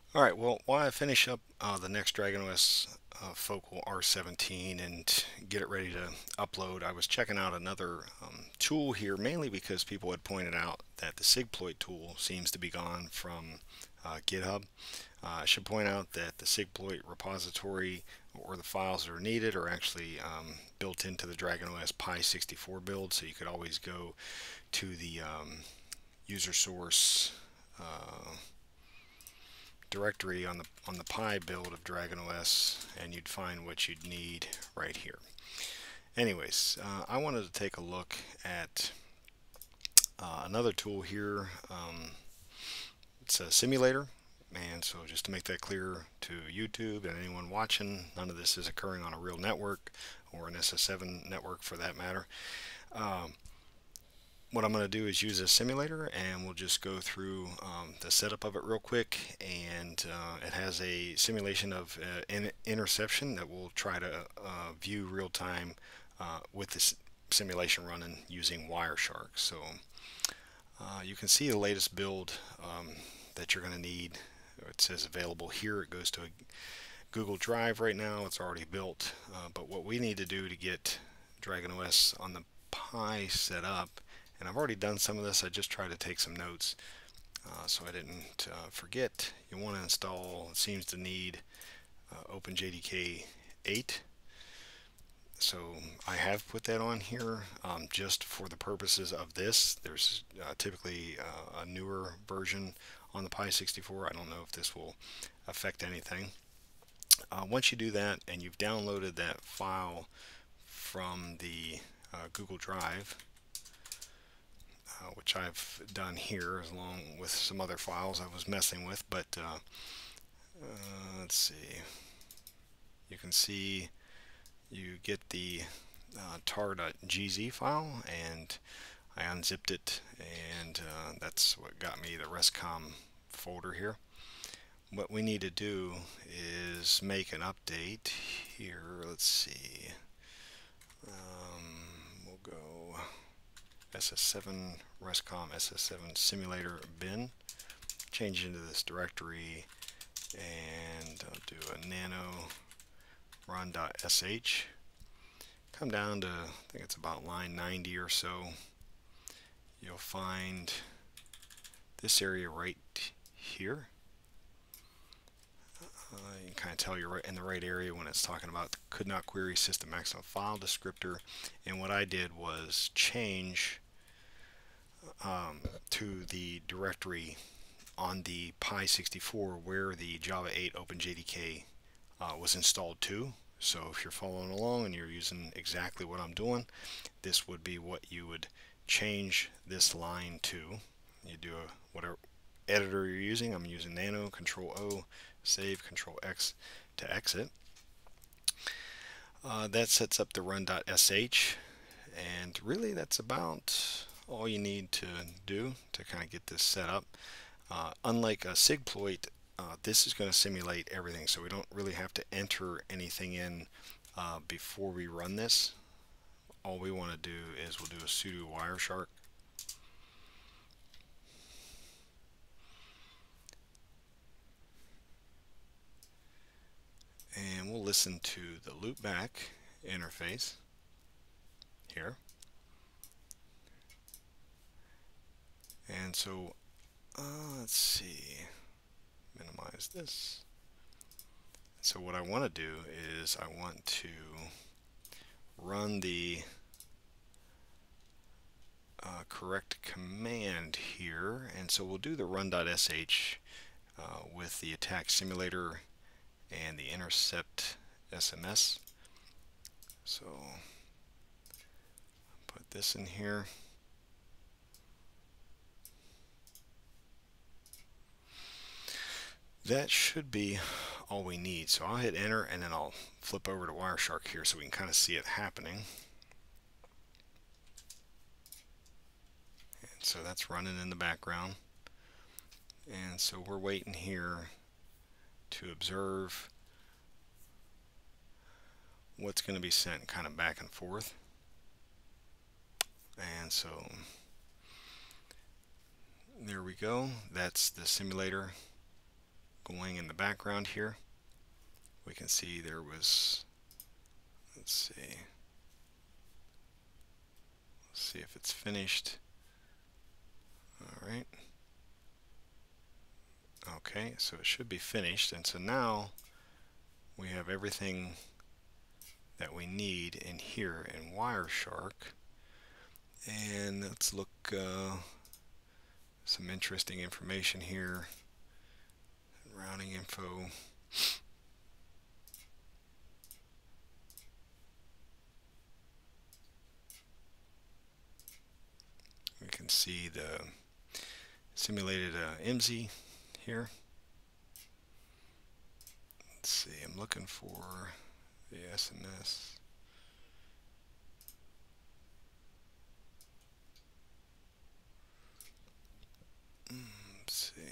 Alright, well, while I finish up the next DragonOS Focal R17 and get it ready to upload, I was checking out another tool here, mainly because people had pointed out that the sigploit tool seems to be gone from GitHub. I should point out that the sigploit repository or the files that are needed are actually built into the DragonOS Pi64 build, so you could always go to the user source directory on the Pi build of DragonOS, and you'd find what you'd need right here. Anyways, I wanted to take a look at another tool here. It's a simulator, and so just to make that clear to YouTube and anyone watching, none of this is occurring on a real network or an SS7 network for that matter. What I'm going to do is use a simulator, and we'll just go through the setup of it real quick. And it has a simulation of an interception that we'll try to view real time with this simulation running using Wireshark. So you can see the latest build that you're going to need. It says available here. It goes to a Google Drive right now. It's already built. But what we need to do to get DragonOS on the Pi set up, and I've already done some of this, I just tried to take some notes so I didn't forget. You want to install, it seems to need OpenJDK 8. So I have put that on here just for the purposes of this. There's typically a newer version on the Pi64. I don't know if this will affect anything. Once you do that and you've downloaded that file from the Google Drive, which I've done here along with some other files I was messing with, but let's see, you can see you get the tar.gz file, and I unzipped it, and that's what got me the RESTCOM folder here. What we need to do is make an update here. Let's see, we'll go SS7 RESTCOM SS7 simulator bin, change into this directory, and I'll do a nano run.sh. Come down to, I think it's about line 90 or so. You'll find this area right here. You can kind of tell you're right in the right area when it's talking about could not query system maximum file descriptor. And what I did was change to the directory on the Pi64 where the Java 8 OpenJDK was installed to. So if you're following along and you're using exactly what I'm doing, this would be what you would change this line to. You do whatever editor you're using. I'm using Nano, Control O, save, Control X to exit. That sets up the run.sh, and really that's about all you need to do to kind of get this set up. Unlike a sigploit, this is going to simulate everything, so we don't really have to enter anything in before we run this. All we want to do is we'll do a sudo Wireshark. And we'll listen to the loopback interface here. And so let's see, minimize this. So what I want to do is I want to run the correct command here, and so we'll do the run.sh with the attack simulator and the intercept SMS. So put this in here. That should be all we need. So I'll hit enter, and then I'll flip over to Wireshark here so we can kind of see it happening. And so that's running in the background. And so we're waiting here to observe what's going to be sent kind of back and forth. And so there we go. That's the simulator going in the background here. We can see there was, let's see if it's finished. Alright. Okay, so it should be finished, and so now we have everything that we need in here in Wireshark. And let's look some interesting information here. Routing info. We can see the simulated IMSI here. Let's see, I'm looking for the SMS. Let's see.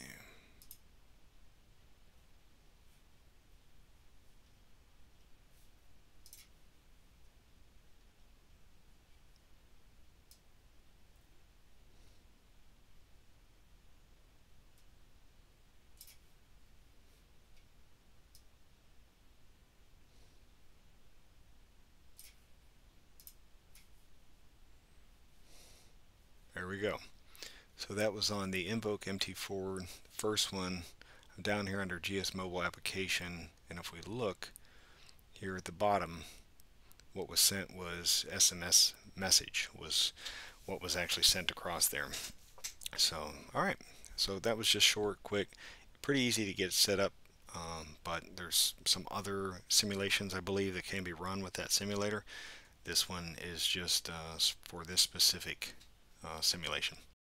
There we go. So that was on the Invoke MT4, first one. I'm down here under GS Mobile Application, and if we look here at the bottom, what was sent was SMS message, was what was actually sent across there. So, alright, so that was just short, quick, pretty easy to get set up, but there's some other simulations I believe that can be run with that simulator. This one is just for this specific simulation.